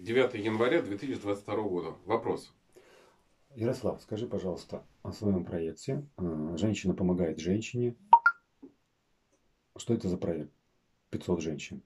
9 января 2022 года. Вопрос. Ярослав, скажи, пожалуйста, о своем проекте «Женщина помогает женщине». Что это за проект? 500 женщин.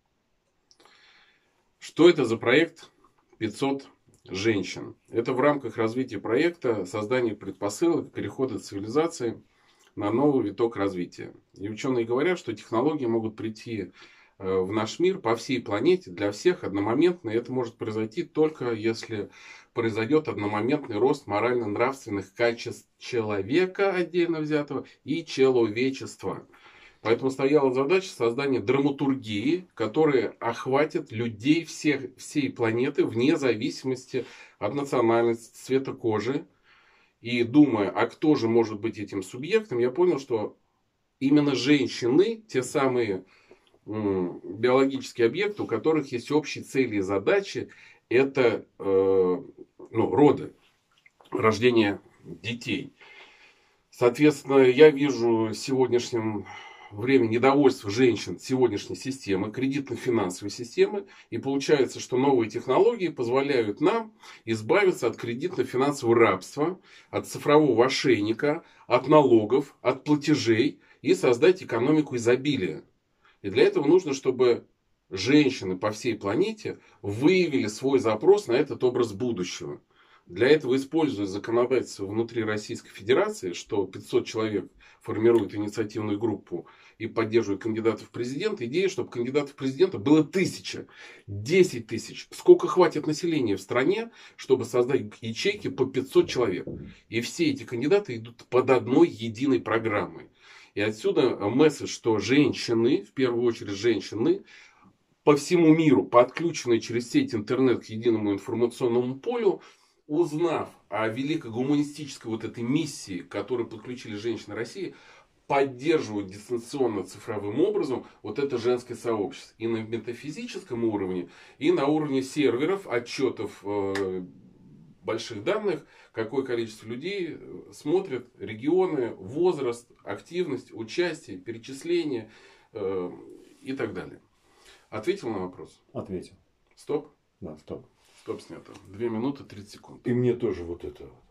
Что это за проект 500 женщин? Это в рамках развития проекта создания предпосылок перехода цивилизации на новый виток развития. И ученые говорят, что технологии могут прийти в наш мир по всей планете для всех одномоментно. И это может произойти только если произойдет одномоментный рост морально-нравственных качеств человека отдельно взятого и человечества. Поэтому стояла задача создания драматургии, которая охватит людей всей планеты вне зависимости от национальности, цвета кожи. И думая, а кто же может быть этим субъектом, я понял, что именно женщины, те самые биологические объекты, у которых есть общие цели и задачи, это роды, рождение детей. Соответственно, я вижу в сегодняшнем времени недовольство женщин сегодняшней системы, кредитно-финансовой системы. И получается, что новые технологии позволяют нам избавиться от кредитно-финансового рабства, от цифрового ошейника, от налогов, от платежей и создать экономику изобилия. И для этого нужно, чтобы женщины по всей планете выявили свой запрос на этот образ будущего. Для этого используя законодательство внутри Российской Федерации, что 500 человек формируют инициативную группу и поддерживают кандидатов в президенты, идея, чтобы кандидатов в президенты было 1000, 10 тысяч. Сколько хватит населения в стране, чтобы создать ячейки по 500 человек. И все эти кандидаты идут под одной единой программой. И отсюда месседж, что женщины, в первую очередь женщины, по всему миру, подключенные через сеть интернет к единому информационному полю, узнав о великой гуманистической вот этой миссии, к которой подключили женщины России, поддерживают дистанционно цифровым образом вот это женское сообщество. И на метафизическом уровне, и на уровне серверов, отчетов больших данных, какое количество людей смотрят, регионы, возраст, активность, участие, перечисление и так далее. Ответил на вопрос? Ответил. Стоп? Да, стоп. Стоп снято. 2 минуты 30 секунд. И мне тоже вот это.